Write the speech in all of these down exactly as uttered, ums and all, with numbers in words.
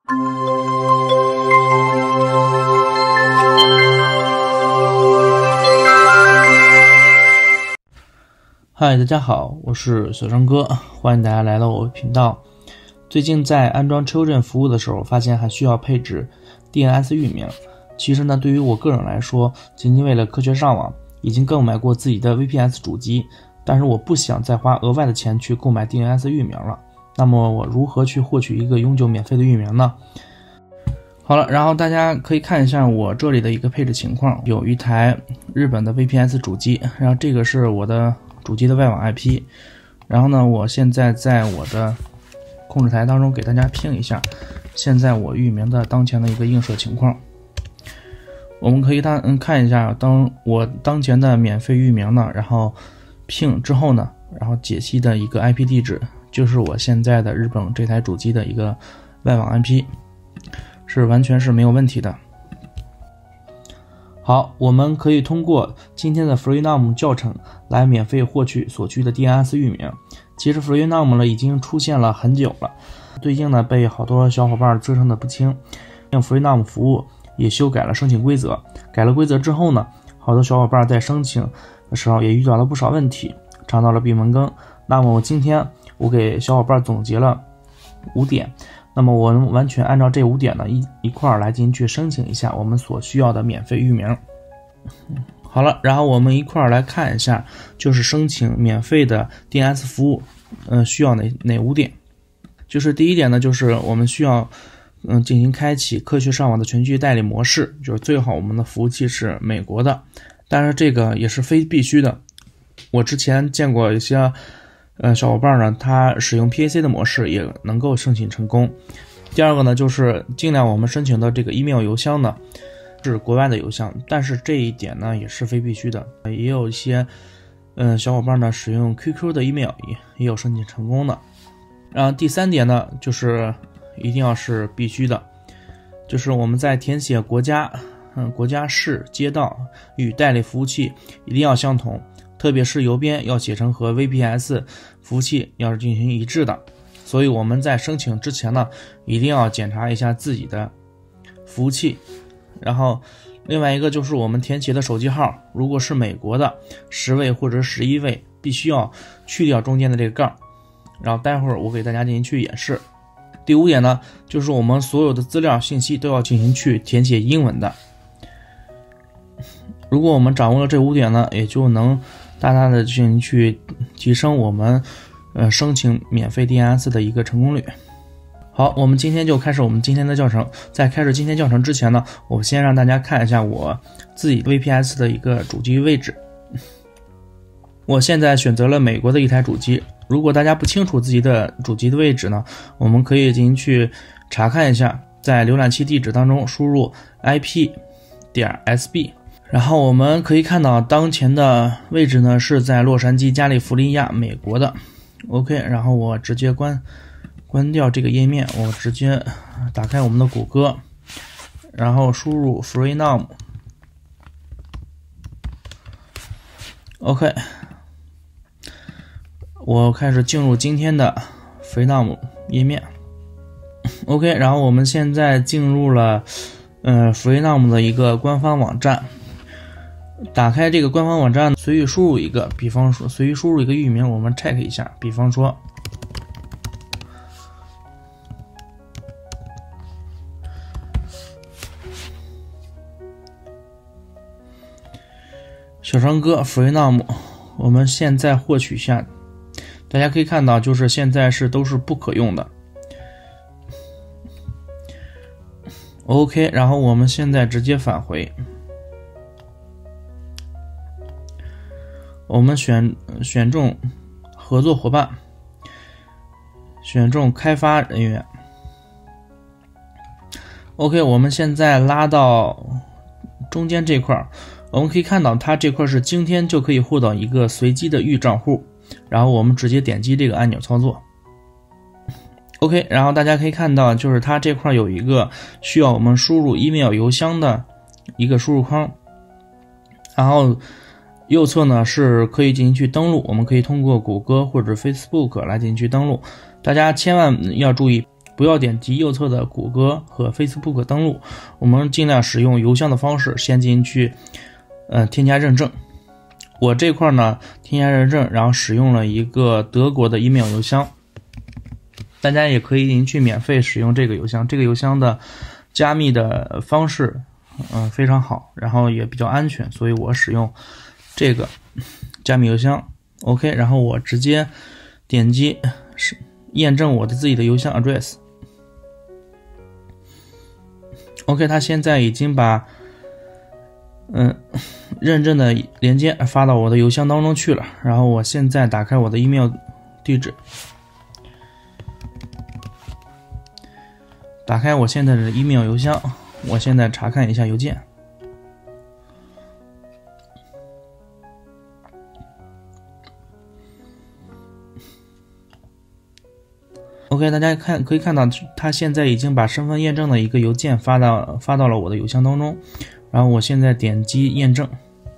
嗨，大家好，我是小张哥，欢迎大家来到我的频道。最近在安装 Children 服务的时候，发现还需要配置 D N S 域名。其实呢，对于我个人来说，仅仅为了科学上网，已经购买过自己的 V P S 主机，但是我不想再花额外的钱去购买 D N S 域名了。那么我如何去获取一个永久免费的域名呢？好了，然后大家可以看一下我这里的一个配置情况，有一台日本的 V P S 主机，然后这个是我的主机的外网 I P， 然后呢，我现在在我的控制台当中给大家拼一下现在我域名的当前的一个映射情况。我们可以当嗯看一下当我当前的免费域名呢，然后拼之后呢，然后解析的一个 I P 地址就是我现在的日本这台主机的一个外网 I P， 是完全是没有问题的。好，我们可以通过今天的 Freenom 教程来免费获取所需的 D N S 域名。其实 Freenom 呢已经出现了很久了，最近呢被好多小伙伴啧称的不清。Freenom 服务也修改了申请规则，改了规则之后呢，好多小伙伴在申请的时候也遇到了不少问题，尝到了闭门羹。那么我今天我给小伙伴总结了五点，那么我们完全按照这五点呢一一块儿来进行去申请一下我们所需要的免费域名。好了，然后我们一块儿来看一下，就是申请免费的 D N S 服务，嗯、呃，需要哪哪五点？就是第一点呢，就是我们需要嗯、呃、进行开启科学上网的全局代理模式，就是最好我们的服务器是美国的，但是这个也是非必须的。我之前见过一些呃小伙伴呢，他使用 P A C 的模式也能够申请成功。第二个呢，就是尽量我们申请的这个 email 邮箱呢是国外的邮箱，但是这一点呢也是非必须的。也有一些嗯小伙伴呢使用 Q Q 的 email 也也有申请成功的。然后第三点呢，就是一定要是必须的，就是我们在填写国家嗯国家市街道与代理服务器一定要相同，特别是邮编要写成和 V P S 服务器要是进行一致的。所以我们在申请之前呢，一定要检查一下自己的服务器。然后另外一个就是我们填写的手机号，如果是美国的十位或者十一位，必须要去掉中间的这个杠，然后待会儿我给大家进行去演示。第五点呢，就是我们所有的资料信息都要进行去填写英文的。如果我们掌握了这五点呢，也就能大大的进行去提升我们呃申请免费 D N S 的一个成功率。好，我们今天就开始我们今天的教程。在开始今天教程之前呢，我先让大家看一下我自己 V P S 的一个主机位置。我现在选择了美国的一台主机，如果大家不清楚自己的主机的位置呢，我们可以进行去查看一下，在浏览器地址当中输入 I P 点 S B， 然后我们可以看到当前的位置呢是在洛杉矶加利福尼亚美国的。 OK， 然后我直接关关掉这个页面，我直接打开我们的谷歌，然后输入 Freenom。 OK， 我开始进入今天的 Freenom 页面。 OK， 然后我们现在进入了呃 Freenom 的一个官方网站。打开这个官方网站，随意输入一个，比方说随意输入一个域名，我们 check 一下，比方说小张哥 Freenom， 我们现在获取一下，大家可以看到就是现在是都是不可用的。 OK， 然后我们现在直接返回，我们选选中合作伙伴，选中开发人员。 OK， 我们现在拉到中间这块，我们可以看到它这块是今天就可以获得一个随机的预账户，然后我们直接点击这个按钮操作。 OK， 然后大家可以看到就是它这块有一个需要我们输入 email 邮箱的一个输入框，然后右侧呢是可以进行去登录，我们可以通过谷歌或者 Facebook 来进行去登录。大家千万要注意， 不要点击右侧的谷歌和 Facebook 登录，我们尽量使用邮箱的方式先进去呃添加认证。我这块呢添加认证，然后使用了一个德国的 email 邮箱，大家也可以进去免费使用这个邮箱。这个邮箱的加密的方式嗯、呃、非常好，然后也比较安全，所以我使用这个加密邮箱。 OK， 然后我直接点击验证我的自己的邮箱 address。 OK， 它现在已经把嗯认证的连接发到我的邮箱当中去了。然后我现在打开我的 email 地址，打开我现在的 email 邮箱，我现在查看一下邮件。OK， 大家看可以看到，他现在已经把身份验证的一个邮件发到发到了我的邮箱当中。然后我现在点击验证。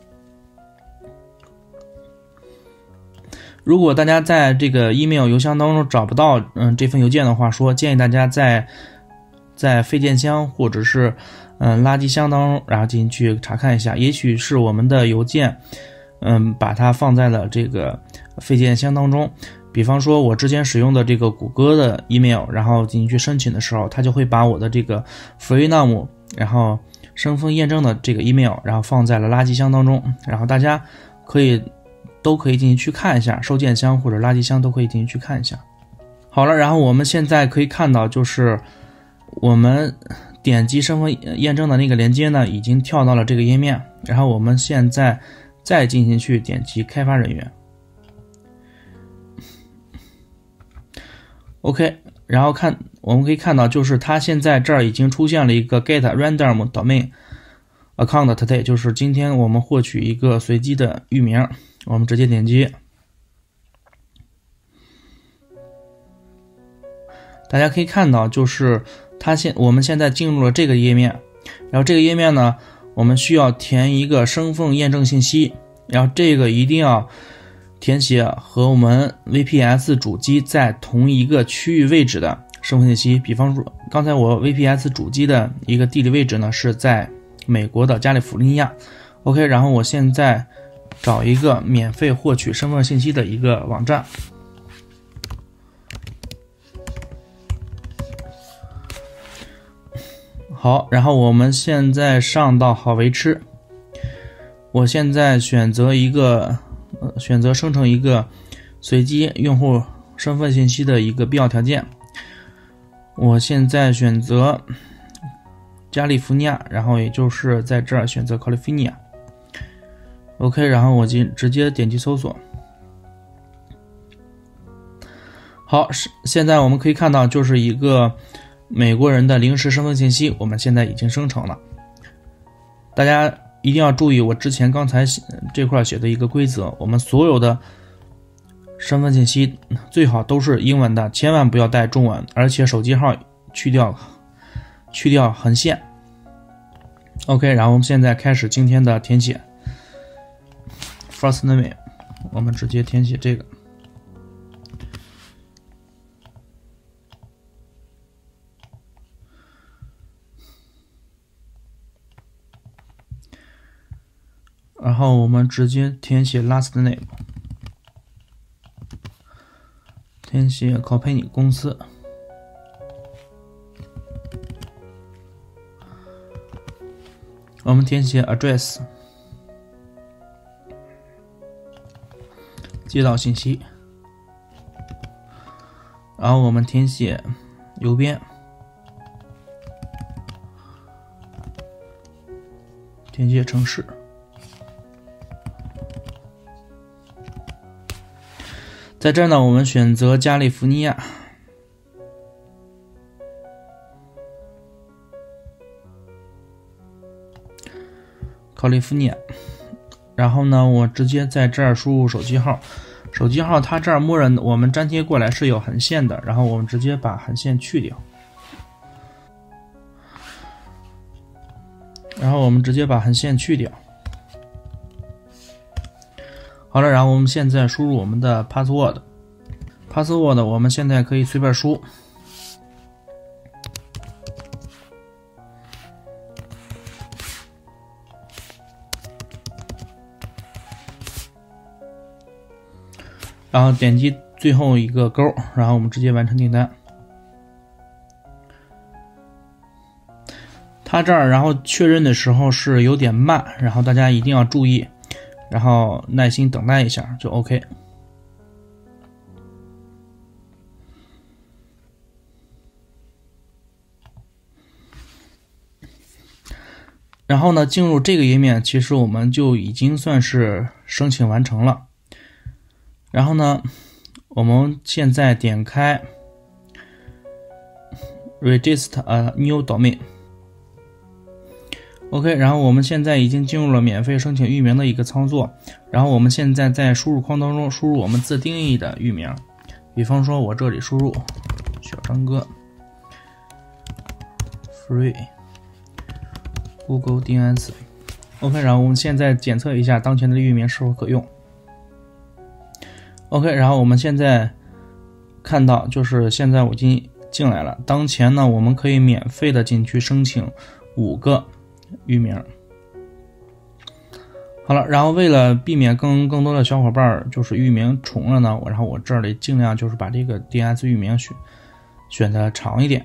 如果大家在这个 email 邮箱当中找不到嗯这份邮件的话，说建议大家在在废件箱或者是嗯垃圾箱当中，然后进去查看一下，也许是我们的邮件嗯把它放在了这个废件箱当中。比方说我之前使用的这个谷歌的 email， 然后进去申请的时候，它就会把我的这个 Freenom 然后身份验证的这个 email 然后放在了垃圾箱当中，然后大家可以都可以进去看一下，收件箱或者垃圾箱都可以进去看一下。好了，然后我们现在可以看到，就是我们点击身份验证的那个连接呢已经跳到了这个页面，然后我们现在再进行去点击开发人员。OK， 然后看我们可以看到，就是它现在这儿已经出现了一个 get random domain account today， 就是今天我们获取一个随机的域名，我们直接点击。大家可以看到，就是它现我们现在进入了这个页面，然后这个页面呢，我们需要填一个身份验证信息，然后这个一定要填写和我们 V P S 主机在同一个区域位置的身份信息。比方说刚才我 V P S 主机的一个地理位置呢是在美国的加利福尼亚。 OK， 然后我现在找一个免费获取身份信息的一个网站。好，然后我们现在上到好维吃，我现在选择一个呃选择生成一个随机用户身份信息的一个必要条件。我现在选择加利福尼亚，然后也就是在这儿选择 California。 OK， 然后我直接点击搜索。好，现在我们可以看到，就是一个美国人的临时身份信息，我们现在已经生成了。大家一定要注意我之前刚才这块写的一个规则，我们所有的身份信息最好都是英文的，千万不要带中文，而且手机号去掉去掉横线。 OK， 然后我们现在开始今天的填写。 First name 我们直接填写这个。然后我们直接填写 last name， 填写 company 公司，我们填写 address 接到信息，然后我们填写邮编，填写城市。在这儿呢，我们选择加利福尼亚。California， 然后呢，我直接在这儿输入手机号。手机号它这儿默认我们粘贴过来是有横线的，然后我们直接把横线去掉。然后我们直接把横线去掉。好了，然后我们现在输入我们的 password，password 我们现在可以随便输。 然后点击最后一个勾，然后我们直接完成订单。它这儿然后确认的时候是有点慢，然后大家一定要注意，然后耐心等待一下就 OK。然后呢，进入这个页面，其实我们就已经算是申请完成了。然后呢，我们现在点开 Register a new domain。OK， 然后我们现在已经进入了免费申请域名的一个操作。然后我们现在在输入框当中输入我们自定义的域名，比方说我这里输入小张哥 Free Google D N S。 OK， 然后我们现在检测一下当前的域名是否可用。 OK， 然后我们现在看到就是现在我已经进来了，当前呢我们可以免费的进去申请五个域名。好了，然后为了避免更更多的小伙伴就是域名重了呢，然后我这里尽量就是把这个 D N S 域名选选的长一点。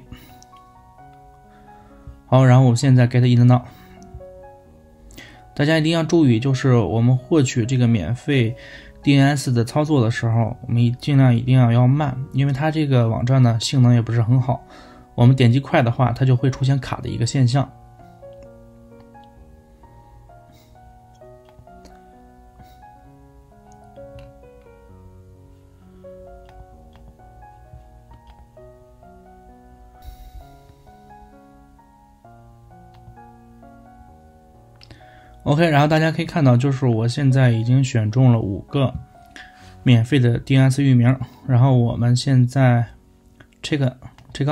好，然后我现在 get in now。 大家一定要注意，就是我们获取这个免费 D N S 的操作的时候，我们尽量一定要要慢，因为它这个网站呢性能也不是很好，我们点击快的话它就会出现卡的一个现象。OK， 然后大家可以看到，就是我现在已经选中了五个免费的 D N S 域名，然后我们现在 check check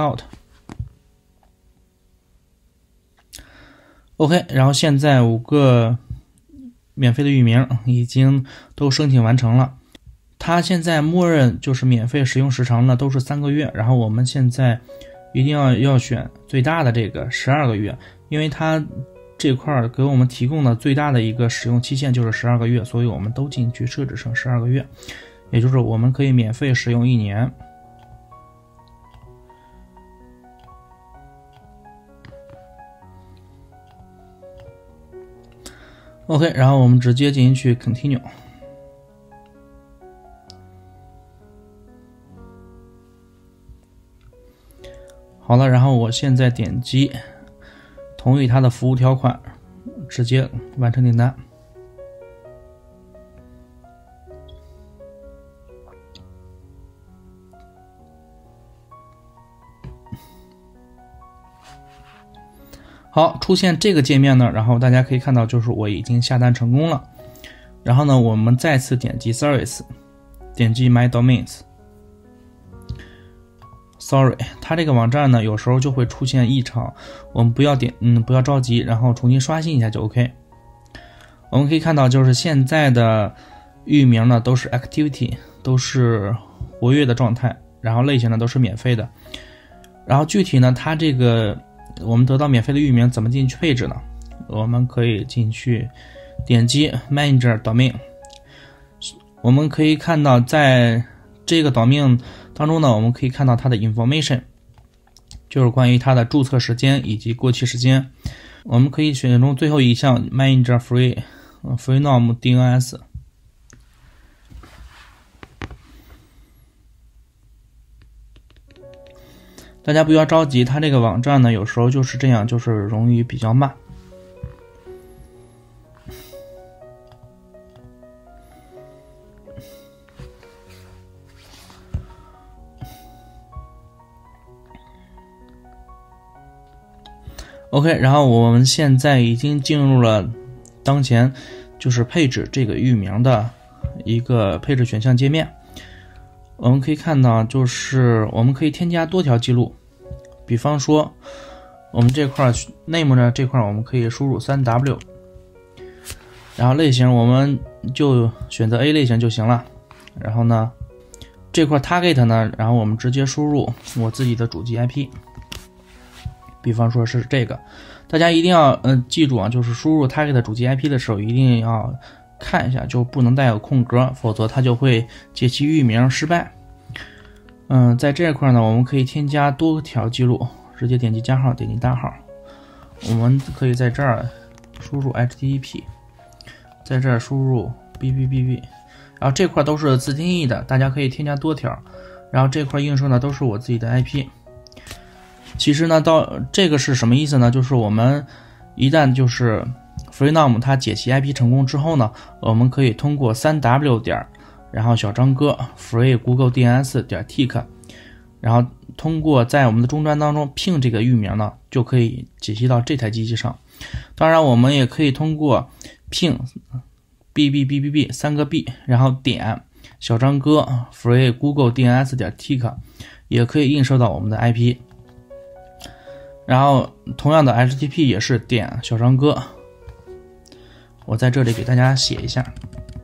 out。OK， 然后现在五个免费的域名已经都申请完成了。它现在默认就是免费使用时长呢都是三个月，然后我们现在一定要要选最大的这个十二个月，因为它这块给我们提供的最大的一个使用期限就是十二个月，所以我们都进去设置成十二个月，也就是我们可以免费使用一年。OK， 然后我们直接进行去 continue。 好了，然后我现在点击同意它的服务条款，直接完成订单。好，出现这个界面呢，然后大家可以看到就是我已经下单成功了。然后呢，我们再次点击 Service， 点击 My Domains。Sorry， 它这个网站呢有时候就会出现异常，我们不要点嗯不要着急，然后重新刷新一下就 OK。 我们可以看到就是现在的域名呢都是 Activity， 都是活跃的状态，然后类型呢都是免费的。然后具体呢它这个我们得到免费的域名怎么进去配置呢？我们可以进去点击 Manager Domain， 我们可以看到在这个 domain 当中呢，我们可以看到它的 information， 就是关于它的注册时间以及过期时间。我们可以选中最后一项 Manager Free Freenom D N S。 大家不要着急，它这个网站呢有时候就是这样，就是容易比较慢。OK， 然后我们现在已经进入了当前就是配置这个域名的一个配置选项界面。我们可以看到就是我们可以添加多条记录，比方说我们这块 name 呢这块我们可以输入 三 W， 然后类型我们就选择 A 类型就行了。然后呢这块 target 呢，然后我们直接输入我自己的主机 I P， 比方说是这个。大家一定要呃记住啊，就是输入 target 主机 I P 的时候一定要看一下，就不能带有空格，否则它就会解析域名失败。嗯，在这块呢，我们可以添加多条记录，直接点击加号，点击大号。我们可以在这儿输入 H T T P， 在这儿输入 B B B B， 然后这块都是自定义的，大家可以添加多条。然后这块映射呢都是我自己的 I P。其实呢，到这个是什么意思呢？就是我们一旦就是 Freenom 它解析 I P 成功之后呢，我们可以通过 三 W 点。然后小张哥 free google D N S 点 tick， 然后通过在我们的终端当中 ping 这个域名呢，就可以解析到这台机器上。当然，我们也可以通过 ping b b b b b 三个 b， 然后点小张哥 free google D N S 点 tick， 也可以映射到我们的 I P。然后同样的 H T T P 也是点小张哥，我在这里给大家写一下。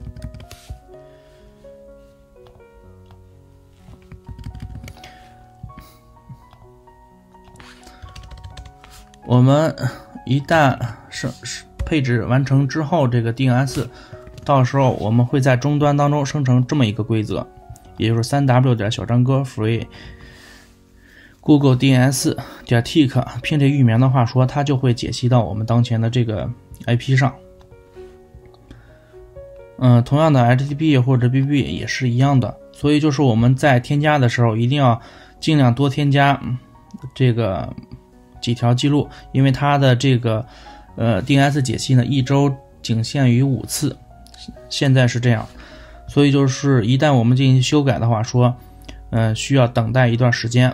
我们一旦是配置完成之后，这个 D N S 到时候我们会在终端当中生成这么一个规则，也就是 三 W 点小张哥 free google D N S 点 tick， 拼这域名的话说，它就会解析到我们当前的这个 I P 上。嗯、呃，同样的 H T T P 或者 B B B 也是一样的，所以就是我们在添加的时候一定要尽量多添加这个几条记录，因为它的这个呃 D N S 解析呢一周仅限于五次，现在是这样，所以就是一旦我们进行修改的话说，呃需要等待一段时间。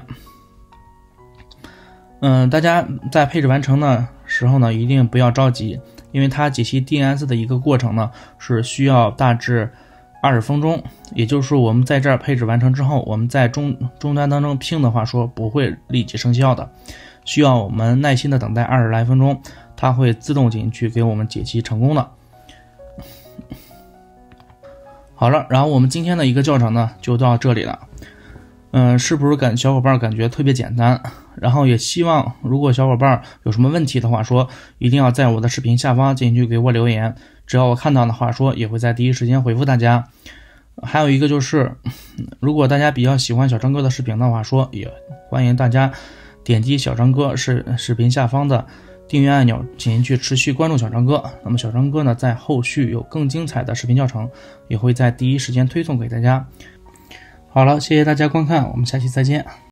嗯、呃，大家在配置完成的时候呢，一定不要着急，因为它解析 D N S 的一个过程呢是需要大致二十分钟，也就是我们在这儿配置完成之后，我们在终终端当中ping的话说不会立即生效的。需要我们耐心的等待二十来分钟，它会自动进去给我们解析成功的。好了，然后我们今天的一个教程呢就到这里了。嗯、呃，是不是感小伙伴感觉特别简单？然后也希望如果小伙伴有什么问题的话说，一定要在我的视频下方进去给我留言，只要我看到的话说，也会在第一时间回复大家。还有一个就是，如果大家比较喜欢小张哥的视频的话说，也欢迎大家点击小张哥视视频下方的订阅按钮，进行去持续关注小张哥。那么小张哥呢，在后续有更精彩的视频教程，也会在第一时间推送给大家。好了，谢谢大家观看，我们下期再见。